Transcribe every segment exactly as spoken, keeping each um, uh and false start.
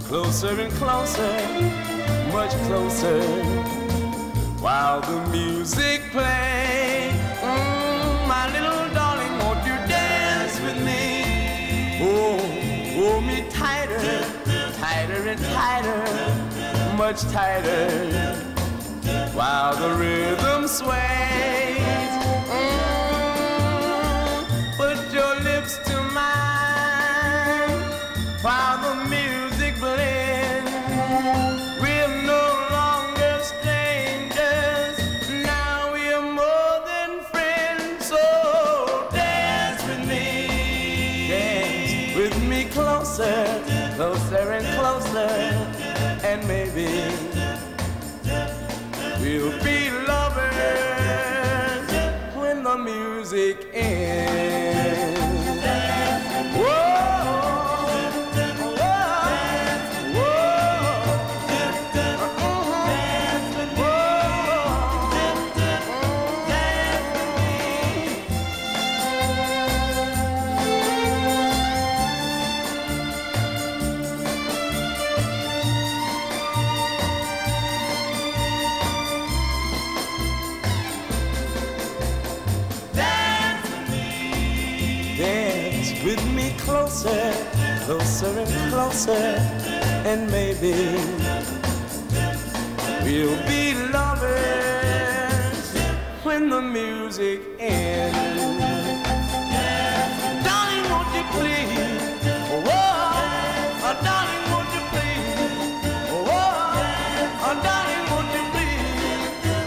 closer and closer, much closer, while the music plays. Mm, my little darling, won't you dance with me? Oh, hold me tighter, tighter and tighter, much tighter, while the rhythm sways. Mm, put your lips to mine, while the music blends. We're no longer strangers, now we're more than friends. So dance with me, dance with me closer, closer and closer, and maybe we'll be lovers when the music ends. Whoa. With me closer, closer and closer, and maybe we'll be lovers when the music ends. Darling, won't you please? Oh, oh, darling, won't you please? Oh, oh, darling, won't you please?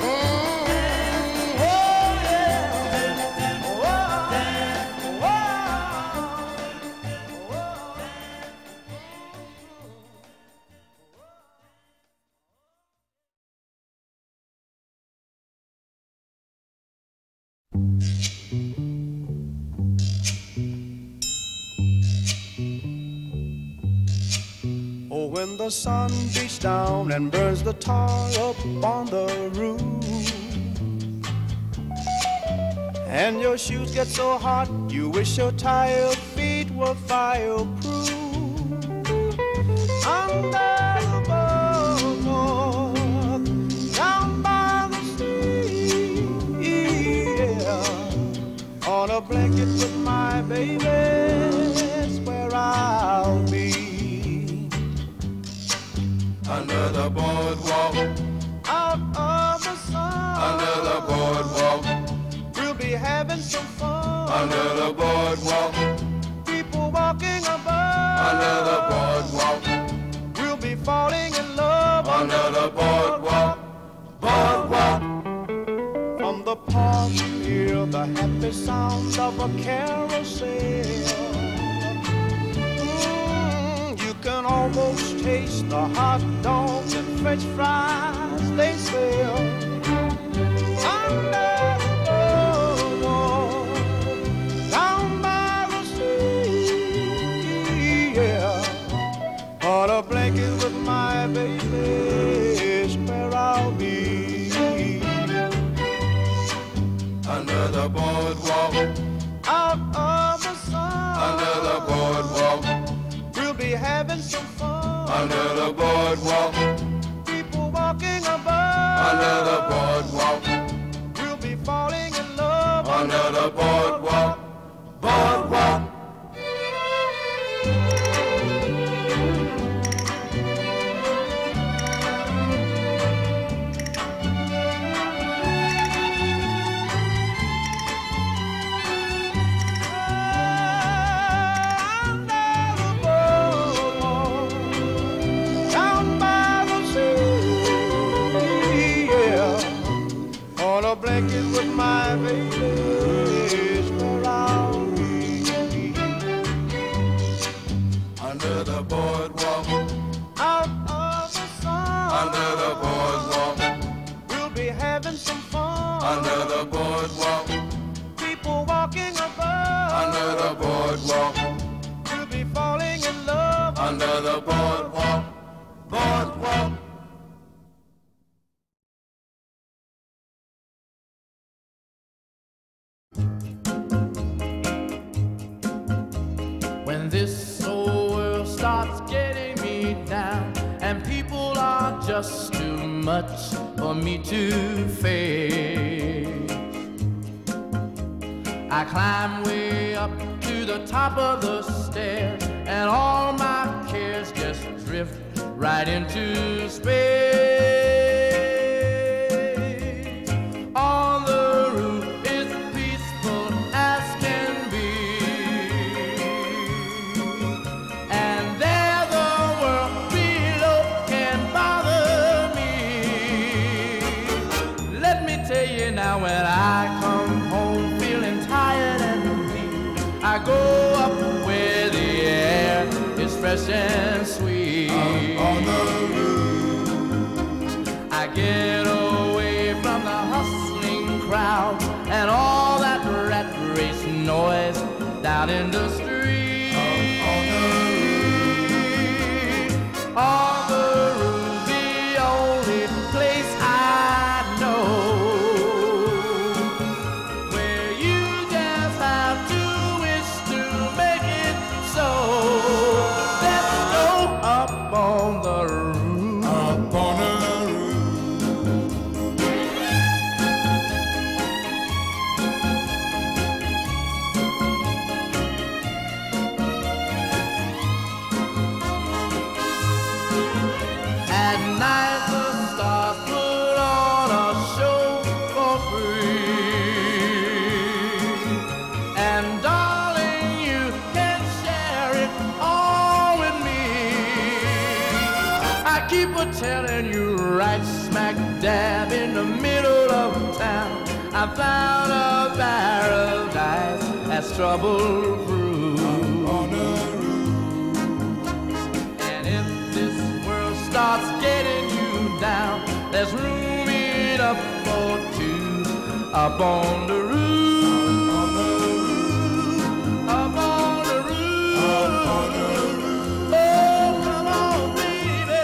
Mm, oh, yeah. Oh, oh. Oh, when the sun beats down and burns the tar up on the roof, and your shoes get so hot you wish your tired feet were fireproof. Under the boardwalk, down by the sea, yeah, on a blanket with my baby, that's where I'll be. Under the boardwalk, out of the sun, under the boardwalk, we'll be having some fun. Under the boardwalk, people walking above. Under the boardwalk, we'll be falling in love. Under the boardwalk, boardwalk. From the park you hear the happy sound of a carousel. You can almost taste the hot dogs and French fries they sell. Under the boardwalk, down by the sea, yeah, on a blanket with my baby is where I'll be. Under the boardwalk, out of the sun, under the boardwalk, be having some fun. Under the boardwalk, people walking above. Under the boardwalk, we'll be falling in love. Under the boardwalk, boardwalk. A blanket with my baby is where I'll be. Under the boardwalk, out of the sun, under the boardwalk, we'll be having some fun. Under the boardwalk, people walking above. Under the boardwalk, we'll be falling in love. Under the boardwalk, boardwalk. When this old world starts getting me down, just too much for me to face. I climb way up to the top of the stairs, and all my cares just drift right into space. On the roof is peaceful as can be, and there the world below can bother me. Let me tell you now, when I come home feeling tired and weak, I go up where the air is fresh and sweet. Up on the roof, I get away from the hustling crowd and all that rat race noise down in the street. up on the roof, On the roof, the only place I know where you just have to wish to make it so. Let's go up on the roof. up on the roof. At night the stars put on a show for free, and darling, you can share it all with me. I keep a telling you, right smack dab in the middle of town, I found a paradise that's trouble-proof. On the And if this world starts getting you down, there's room enough for two up on the roof. on the roof, Up on the roof. up on the roof, Oh, come on, baby.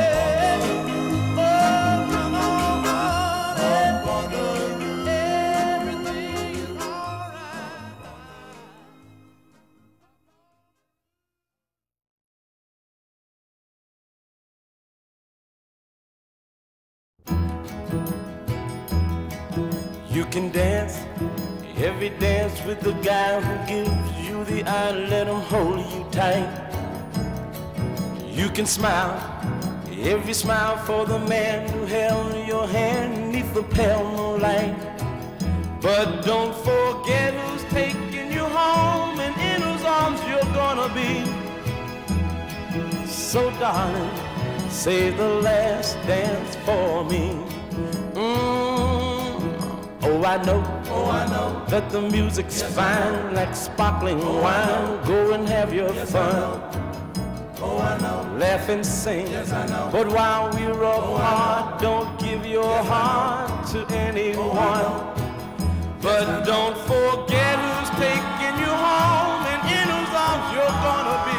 Oh, come on, honey. up on the roof. Everything is alright. You can dance every dance with the guy who gives you the eye, let him hold you tight. You can smile every smile for the man who held your hand neath the pale moonlight. But don't forget who's taking you home and in whose arms you're gonna be. So darling, say the last dance for me. Mm. Oh, I know, Oh, I know, that the music's Yes, I fine, like sparkling Oh, I wine. know. Go and have your yes I fun, know, oh I know, laugh and sing. Yes, I know. But while we're Oh, I apart, know. don't give your Yes, I know. heart to oh I anyone. know, But Yes, I know. don't forget who's taking you home and in whose arms you're gonna be.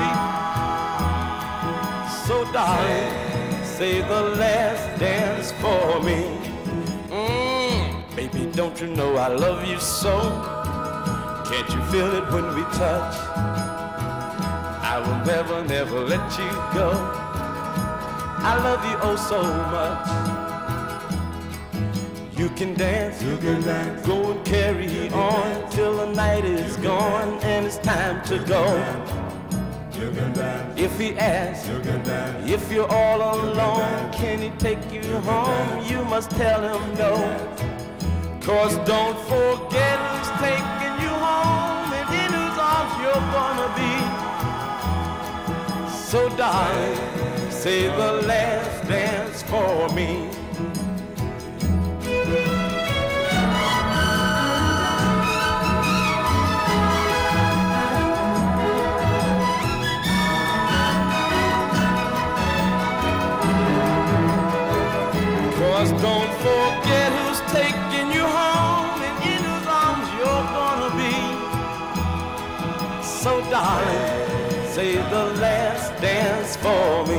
So darling, say the last dance for me. Mm, baby, don't you know I love you so? Can't you feel it when we touch? I will never, never let you go. I love you oh so much. You can dance, You can dance, go and carry on till the night is gone and it's time to go. you can dance, If he asks, you can dance, if you're all alone, can he take you home? You must tell him no. Cause don't forget who's taking you home and in whose arms you're gonna be. So darling, say the last dance for me. Cause don't forget who's taking you home and in whose arms you're gonna be. So darling, say the last dance for me.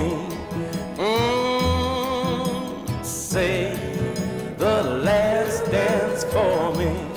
Mm, say the last dance for me.